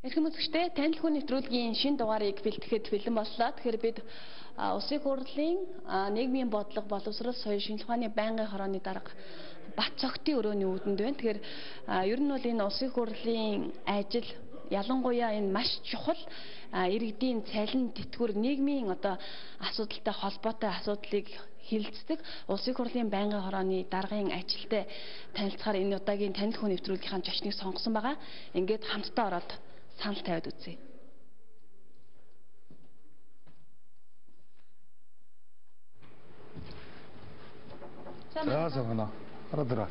Эрхэм үзэгчдээ танил хүн нэвтрүүлгийн шинэ дугаарыг бэлтгэхэд бэлэн боллоо. Тэгэхээр бид Улсын хурлын нийгмийн бодлого боловсрол соёл шинжилгээ ухааны байнгын хорооны дарга Бат цогтын өрөөний үүдэнд байна. Тэгэхээр ер нь бол энэ Улсын хурлын ажил ялангуяа энэ маш чухал иргэдийн цалин тэтгэвэр нийгмийн асуудалтай холбоотой асуудлыг хилцдэг Улсын хурлын байнгын хорооны даргын ажилтай танилцахаар энэ удаагийн танил хүн нэвтрүүлгийнхаа зочныг сонгосон байгаа. Ингээд хамтдаа ороод санал тавиад үзье. За сагна. Хараа.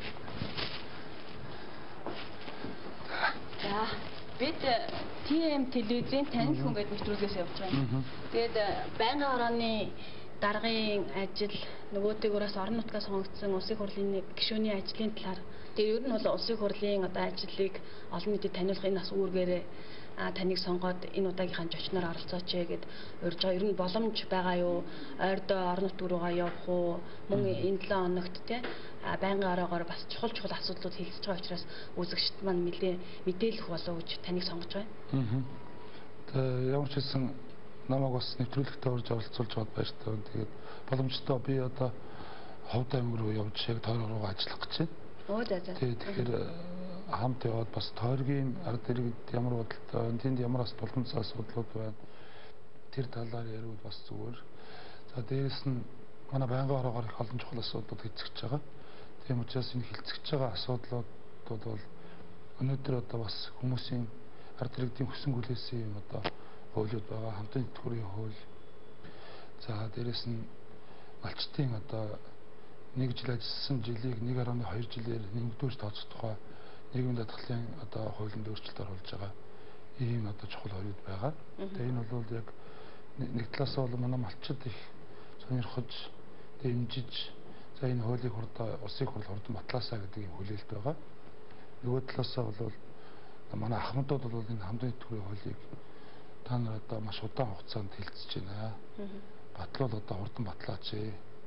За бид ТМ телевизийн танил хүн гэдэг нэвтрүүлгээс явж байгаа. Тэгээд байнгын хорооны даргын ажил нөгөөтэйгөөс орон нутгаас сонгогдсон Улсын хурлын гишүүний ажлын талаар тэгээд ер нь бол Улсын хурлын ажлыг олон нийтэд таниулах энэ бас үүргээрээ таныг сонгоод энэ удаагийнхаа зочноор оролцооч гэд урьж байгаа. Ер нь боломж байгаа юу? Ойрдоо орон нутг руугаа явах уу? Мөн энэ 7 хоногт байнгын ороогоор бас чухал асуудлууд хэлцэж байгаа учраас үзэгчд маань мэдээлэх болов гэж таныг сонгож байгаа. Тэгээ ямар ч хэлсэн намайг бас нэвтрүүлэгтээ орж оролцуулж байгаад баяртай. Тэгээд боломжтой би Ховд аймаг руу явж тойрог руу ажиллах гэж байна. Тэгэхээр хамт яваад бас тойргийн ард иргэд ямар бодолтой, тэнд ямар бас боломжтой асуудлууд байна. Тэр талаар ярил бас зүгээр. За дээрэс нь манай байнгын ороогоор их олон чухал асуудлууд хэцэж байгаа. Тийм учраас энэ хилцэж байгаа асуудлууд бол өнөөдөр бас хүмүүсийн ард иргэдийн хүсэн хүлээсэн юм хуулиуд байгаа. Хамтын тэтгэврийн хууль. За дээрэс нь малчтын 1 жил ажилласан жилийг 1.2 жилээр нэмэгдүүлж тооцох тухай нийгмийн даатгалын хуулинд өөрчлөлт оруулж байгаа. Ийм чухал хуулиуд байгаа. Тэгээ энэ бол яг нэг талаас бол манай малчид их сонирхож, дэмжиж, за энэ хуулийг Улсын хурл хурдан батлаасаа гэдэг юм хүлээлт байгаа. Нөгөө талаасаа бол манай ахмадууд бол энэ хамтын тэтгэврийн хуулийг та нар маш удаан хугацаанд хилцэж байна. Батлуул хурдан батлаач.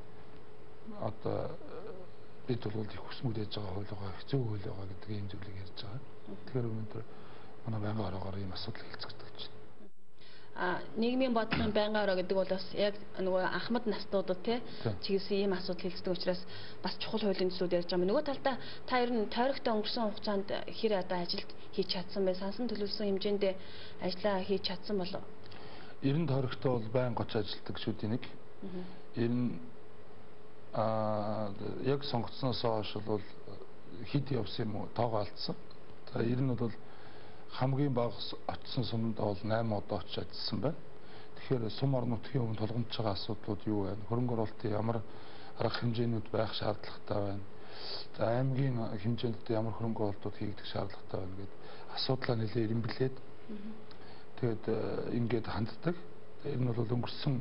Бид бол их хүсмүүд яаж байгаа хууль байгаа, хэцүү хууль байгаа гэдэг ийм зүйлийг ярьж байгаа. Тэгэхээр өнөөдөр манай байнгын ороогоор ийм асуудал хэлцэгдэж байна. Нийгмийн бодлогын байнгын ороо гэдэг бол бас яг нөгөө анхмад настуудад чиглэсэн ийм асуудал хэлцдэг учраас бас чухал хуулийн төслүүд ярьж байгаа. Нөгөө талдаа та ер нь тойрогтой өнгөрсөн хугацаанд хэр ажилд хийж чадсан бэ? Сансан төлөвлөсөн хэмжээнд ажиллаа хийж чадсан болов? Ер нь тойрогтой бол байнга гоч ажилладаг гишүүдийн нэг. Ер нь яг сонгогдсноос хойш бол хэд явсан юм уу тоогоо алдсан. За ер нь бол хамгийн бага очсон сумдаа бол 8 удаа очиж ажилласан байна. Тэгэхээр сум орон нутгийн өмнө тулгамдж байгаа асуудлууд юу вэ? Хөрөнгө оруулалтын ямар арга хэмжээнүүд байх шаардлагатай байна. За аймгийн хэмжээнд ямар хөрөнгө оруулалтууд хийгдэх шаардлагатай байна гэдэг асуудлаа нэлээд эренблээд тэгээд ингээд ханддаг. Энэ бол өнгөрсөн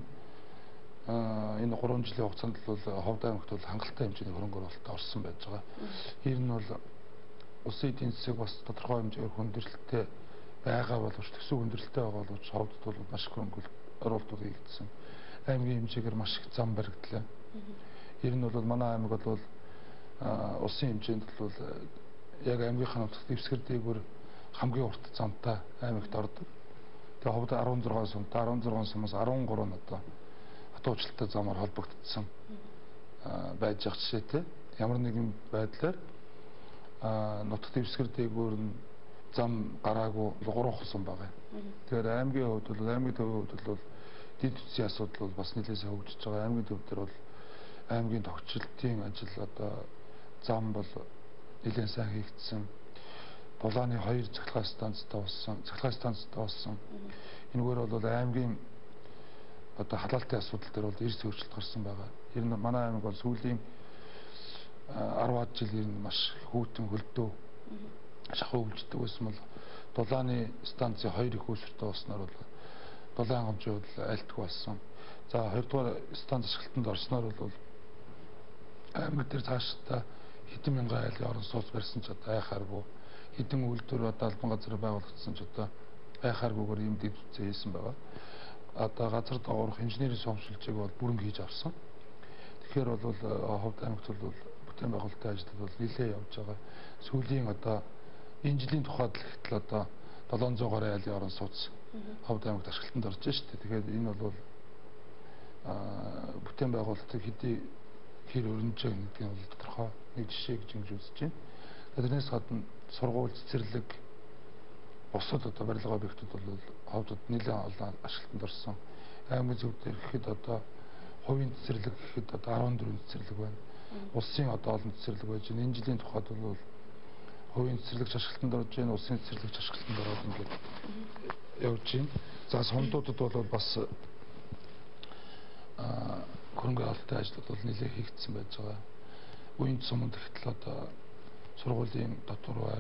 энэ 3 жилийн хугацаанд бол Ховд аймагт бол хангалттай хэмжээний хөрөнгө оруулалт орсон байж байгаа. Энэ нь бол улсын эдийн засаг бас тодорхой хэмжээгээр хүндрэлтэй байгаа боловч төсөв хүндрэлтэй байгаа боловч Ховдд бол маш их хөрөнгө оруулалтууд хийгдсэн. Аймгийн хэмжээгээр маш их зам баригдлаа. Энэ нь бол манай аймаг бол улсын хэмжээнд бол яг аймгийнхаа нутагт дэвсгэр дээгүүр хамгийн урт замтай аймагт ордог. Тэгээ Ховд 16 сумтай 16 сумаас 13 нь хатуучлалтай замаар холбогдсон байж байгаа жишээтэй. Ямар нэгэн байдлаар нутагт дэвсгэр дээгүүр нь зам гараагүй 3 сум байгаа. Тэгэхээр аймгийн хувьд бол дид үсгийн асуудал бол бас нэлээсээ хөгжиж байгаа. Аймгийн төв дээр бол аймгийн тогтчлтын ажил зам бол нэлээд сайн хийгдсэн. Булааны 2 цахилгаан станцтай болсон. Энэгээр бол аймгийн халаалтын асуудал дээр бол эрс өөрчлөлт гарсан байгаа. Ер нь манай аймаг бол сүүлийн 10-аад жил ер нь маш хүүтэн хөлдөө шахуу хөгждөг байсан бол дулааны станцын 2 их үүсвэртэй болсноор бол дулаан хэмжээ бол айлтгүй болсон. За 2 дугаар станц ашиглалтанд орсноор бол аймаг дээр цаашдаа хэдэн мянган айлын орон сууц барьсан ч айхааргүй хэдэн үйлдвэр албан газар байгуулагдсан ч айхааргүйгээр ийм дэд үтсээ хийсэн байгаа. Газар доогоорох инженерийн совшилжийг бол бүрэн хийж авсан. Тэгэхээр бол Ховд аймагт бол бүтээн байгуулалтын ажил бол нэлээд явж байгаа. Сүүлийн энэ жилийн тухайд л ихтэл 700 гаруй айлын орон сууц Ховд аймагт ашиглалтанд орж байна шүү дээ. Тэгэхээр энэ бол бүтээн байгуулалтыг хэдий хэр өрнөж байгаа гэдгийг бол тодорхой нэг жишээ гэж ингэж үзэж байна. Тэрнээс гадна сургууль цэцэрлэг бусад одоо барилга объектууд бол Ховдод нэлээд олон ашиглалтанд орсон. Аймгийн зөв дээр гэхэд одоо хувийн цэцэрлэг гэхэд одоо 14 цэцэрлэг байна. Улсын одоо олон цэцэрлэг байж байна. Энэ жилийн тухайд бол хувийн цэцэрлэгч ашиглалтанд орж байна, улсын цэцэрлэгч ашиглалтанд ороод ингээд явж байна. За сумдуудад бол бас хөрөнгө оруулалтын ажлууд бол нэлээд хийгдсэн байж байгаа. Үеийн суманд ихтэл одоо сургуулийн дотор байр,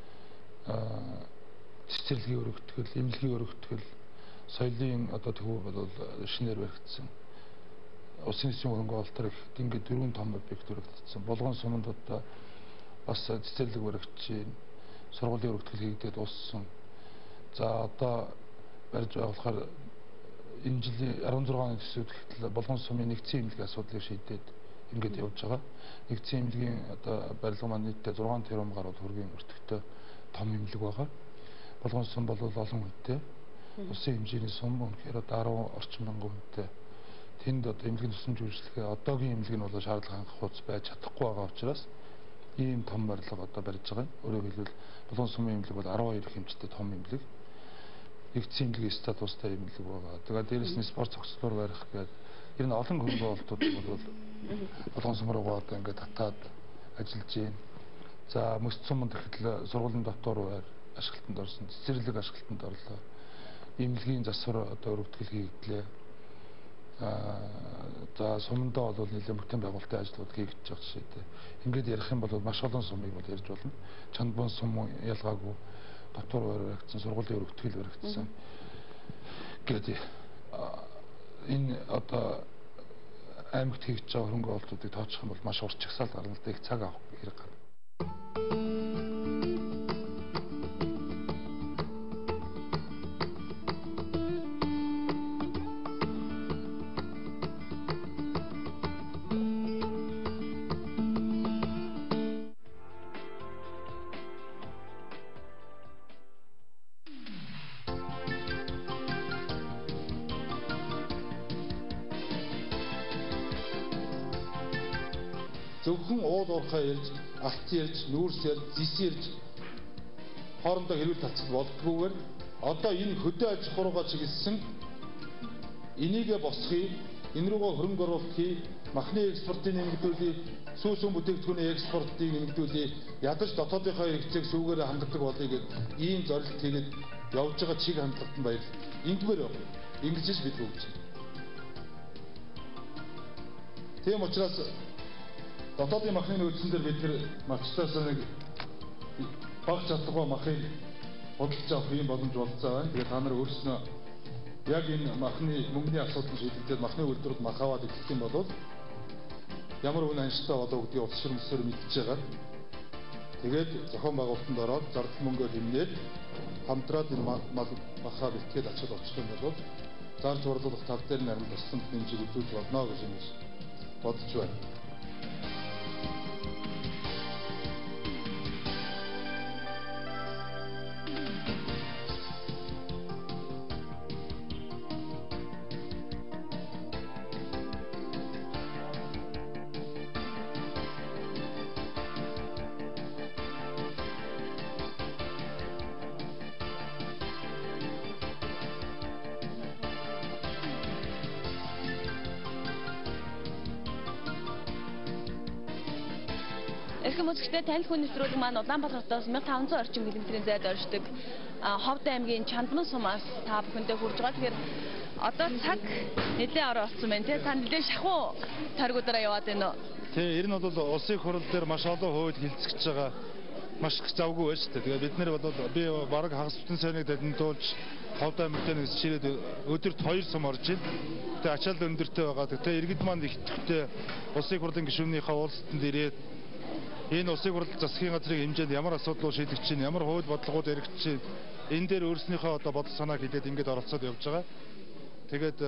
цэцэрлэгийн өргөтгөл, эмнэлгийн өргөтгөл, соёлын одоо төвөө бол шинээр баригдсан. Улсын эсийн хөрөнгө оруулалтаар их ингээд 4 том объект өргөгдсөн. Болгон суманд одоо бас цэцэрлэг баригдчихээн, сургуулийн өргөтгөл хийгдээд дууссан. За одоо барьж байгуулахаар энэ жилийн 16 оны төсөвт гэтэл болгон сумын нэгдсэн эмнэлгийн асуудлыг шийдээд ингээд явж байгаа. Нэгдсэн эмнэлгийн одоо барилга маань нийтдээ 6 тэрбум гаруй төгрөгийн өртөгтэй том эмнэлэг байгаа. Болгон сум бол олон хүнтэй. Улсын хэмжээний сум үнэхээр одоо 10 орчим мянган хүнтэй. Тэнд одоо эмнэлгийн тусламж үйлчлэгээ одоогийн эмнэлэг нь бол шаардлага хангах хуудас байж чадахгүй байгаа учраас ийм том барилга одоо барьж байгаа. Өөрөөр хэлбэл болгон сумын эмнэлэг бол 12 их хэмжээтэй том эмнэлэг. Нэгдсэн эмнэлгийн статустай эмнэлэг байгаа. Тэгээд дээрэс нь спорт зохицлоор барих гэдэг ер нь олон хөрөнгө оруулалтууд бол болгон сум руугаа одоо ингээд татаад ажиллаж байна. За мөс суманд гэхэд сургуулийн дотор байр ашиглалтанд орсон, цэцэрлэг ашиглалтанд орлоо. Эмнэлгийн засвар одоо өргөтгөл хийгдлээ. За сумдаа бол нэлээд бүтээн байгуулалтын ажлууд хийгдэж байгаа жишээтэй. Ингээд ярих юм бол маш олон сумыг бол ярьж болно. Чандбон сум ялгаагүй дотор байр баригдсан, сургуулийн өргөтгөл баригдсан. Гэдэг энэ одоо аймагт хийгдэж байгаа хөрөнгө оруулалтуудыг тооцох юм бол маш урт чагсаалт гарна л да, их цаг авах хэрэг гарна. Зөвхөн уул уурхай ярьж, алт ярьж, нүүрс ярьж, зис ярьж хоорондоо хэрүүл талцах болдгүйгээр одоо энэ хөдөө аж ахуйгаа чиглэсэн энийгээ босхий, энэ рүүгээ хөрөнгө оруулалт хий, махны экспортыг нэмэгдүүлээ, сүүсүүн бүтээгдэхүүний экспортыг нэмэгдүүлээ, ядаж дотоодынхоо хэрэгцээг сүүгээрээ хангадаг болъё гэд ийм зорилт хийгээд явж байгаа чиг хандлагад нь баярлалаа. Ингэвэр байна. Ингэж л бид хөгжиж. Тийм учраас дотоодын махны нөөцөн дээр бид нэр мачтаас нэг баг чадлагүй махыг худалдаж авах юм боломж болцоо байна. Тэгээд та нар өөрснөө яг энэ махны мөнгөний асуудал шийдэгдээд махны үйлдвэрлэлд мах аваад эхлэх юм бол ямар үн анштай болоо гэдгийг улс ширмсээр мэдчихэж байгаа. Тэгээд зохион байгуулалтанд ороод зардал мөнгөөр хэмнээд хамтраад энэ махаа бэлтгээд ачаал очих юм бол зарж борлуулах тал дээр нарийн тусламж хэмжээг үзүүлж болно гэж ингэж бодож байна. Эрхэм үзэгчдээ танил хүн нэвтрүүлэг маань Улаанбаатараас 1500 орчим километрийн зайд оршдог Ховд аймгийн Чандман сумаас та бүхэндээ хүрж байгаа. Тэгэхээр одоо цаг нэлээд орой болсон байна тий. Та нэлээд шахуу царгуудаараа яваад байна уу? Тий, ер нь бол улсын хурал дээр маш олон хууль хилцэж байгаа. Маш их завгүй байна шүү дээ. Тэгээд бид нар бол би бараг хагас бүтэн сайныг дадантуулж Ховд аймагт нэг ширээд өдөрт 2 сум орж ийн. Тэгээд ачаал өндөртэй байгаа. Тэгээд иргэд маань их төвтэй улсын хурлын гишүүнийхээ уулзалтанд ирээд энэ улсын хурал засгийн газрын хэмжээнд ямар асуудлууд шийдэгдэж чинь, ямар хууль бодлогууд эргэж чинь, энэ дээр өөрснийхөө одоо бодол санааг хэлээд ингээд оролцоод явж байгаа. Тэгээд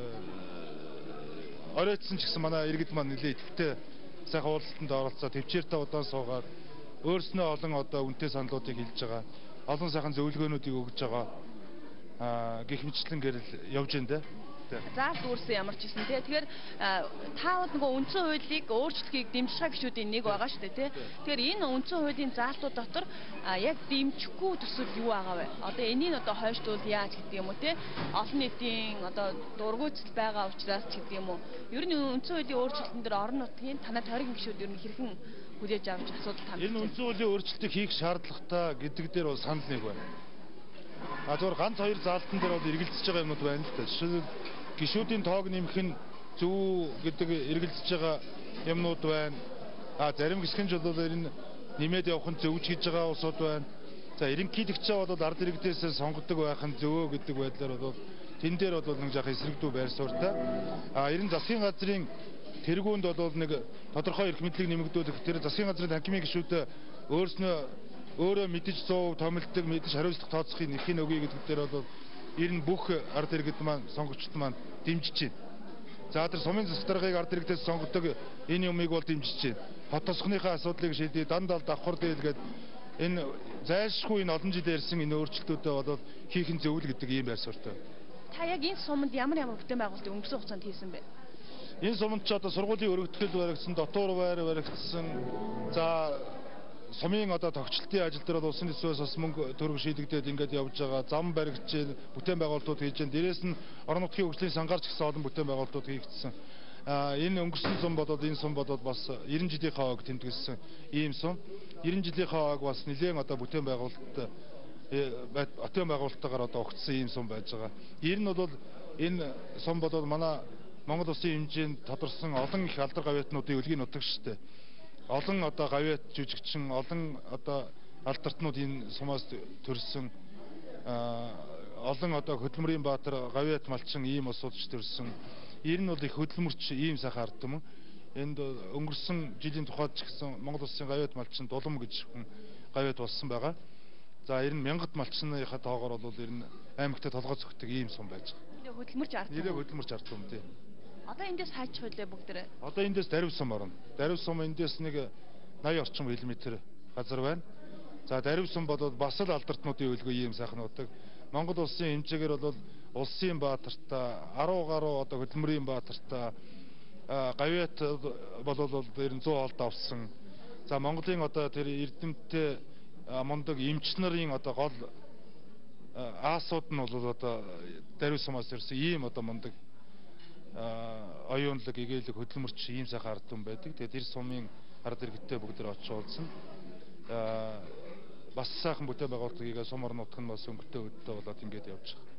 оройтсон ч гэсэн манай иргэд маань нэлээд идэвхтэй сайхан уулзалтанд оролцоод төвчээртэй удаан суугаад өөрснөө олон одоо үнэтэй саналуудыг хэлж байгаа. олон сайхан зөвлөгөөнүүдийг өгж байгаа гэх мэтлэн гэрэл явж байна дээ. Заалт үүрсэн ямар ч гэсэн тий. Тэгэхээр таавал нөгөө үндсэн хуулийг өөрчлөхийг дэмжих гишүүдийн нэг байгаа шүү дээ тий. Тэгэхээр энэ үндсэн хуулийн заалтууд дотор яг дэмжихгүй төсөл юу байгаа вэ? Одоо энийг одоо хойшлуул яаж гэдэг юм уу тий? Олон нийтийн одоо дургуйцэл байгаа учраас ч гэдэг юм уу. Ер нь үндсэн хуулийн өөрчлөлтөн дээр орон нутгийн танай тойрог гишүүд ер нь хэрхэн хүлээж авч асуудал хандж байна? Энэ үндсэн хуулийн өөрчлөлтийг хийх шаардлагатай гэдэг дээр бол санал нэг байна. Зөвхөн ганц хоёр заалтан дээр бол эргэлзэж байгаа юмнууд байна л да. Жишээлбэл гишүүдийн тоог нэмэх нь зөв гэдэг эргэлзэж байгаа юмнууд байна. Зарим гисгэнж бол энэ нэмээд явах нь зөв ч гэж байгаа улсууд байна. За ерөнхийлөгчөө бол ард иргэдээс сонгодог байх нь зөв гэдэг байдлаар бол тэн дээр бол нэг жах эсрэгдүү байр суурьтай. Ер нь засгийн газрын тэргуунд бол нэг тодорхой эрх мэдлийг нэмэгдүүлэх тэр засгийн газрын танхимын гишүүд өөрөө мэдж зов томилдог мэдж хариуцлага тооцохын эрхийн өгье гэдэг дээр бол ер нь бүх ард иргэд маань сонгогчд маань дэмжиж байна. За тэр сумын засаг даргыг ард иргэдээс сонгодог энэ юмыг бол дэмжиж байна. Хот тосгоныхаа асуудлыг шийдээ дандаа давхар дийлгээд энэ зайлшгүй энэ олон жил ярьсан энэ өөрчлөлтүүдэд бол хийх нь зөв л гэдэг ийм байр суурьтай. Та яг энэ суманд ямар бүтээн байгуулалтыг өнгөрсөн хугацаанд хийсэн бэ? Энэ суманд ч одоо сургуулийн өргөтгөл баригдсан, дотор байр баригдсан. За сумын одоо тогтчлтын ажил дээр бол улсын төсвөөс бас мөнгө төгрөг шийдэгдээд ингээд явж байгаа. Зам баригдаж, бүтээн байгуулалтууд хийж байна. Дээрээс нь орон нутгийн хөгжлийн сангаарч гэсэн олон бүтээн байгуулалтууд хийгдсэн. Энэ өнгөрсөн сум бодоод энэ сум бодоод бас 90 жилийн хавааг тэмдэглэсэн ийм сум. 90 жилийн хавааг бас нэлээд одоо бүтээн байгуулалттайгаар одоо огтсон ийм сум байж байгаа. Ер нь бол энэ сум бодоод манай Монгол улсын хэмжээнд тодорсон олон их алдар гавьяатнуудын өлгийн нутагчтай. Олон одоо гавьяат жүжигчин, олон одоо алдартнууд энэ сумаас төрсөн. Олон одоо хөдөлмөрийн баатар, гавьяат малчин ийм улсуудч төрсөн. Ер нь бол их хөдөлмөрч ийм сайхан ард юм. Энд өнгөрсөн жилийн тухайд ч гэсэн Монгол улсын гавьяат малчин Дулам гэж хүн гавьяат болсон байгаа. За ер нь мянгат малчныхаа тоогоор бол ер нь аймагтад толгой зөгтөг ийм сум байж байгаа. Хөдөлмөрч ард. Нэлээд хөдөлмөрч ард юм тий. Одоо эндээс хайч хөлөө бүгдээрээ. Одоо эндээс Дарив сум орно. Дарив сум эндээс нэг 80 орчим км газар байна. За Дарив сум бодоод бас л алдартнуудын өлгөө ийм сайхан удаг. Монгол улсын хэмжээгээр бол улсын баатартай, 10 гаруй одоо хөдөлмөрийн баатартай гавьяат болол ер нь 100 олд авсан. За Монголын одоо тэр эрдэмтдээ мундаг эмч нарын одоо гол аасууд нь бол одоо Дарив сумаас ирсэн ийм одоо мундаг оюунлаг, эгэлэг, хөдөлмөрч ийм сайхан ард түмэн байдаг. Тэгээд тэр сумын ард иргэдтэй бүгд очиж уулзсан. Бас сайхан бүтээн байгуулалтыг сум орон нутг нь бас өнгөтэй өдөө болоод ингэж явж байгаа.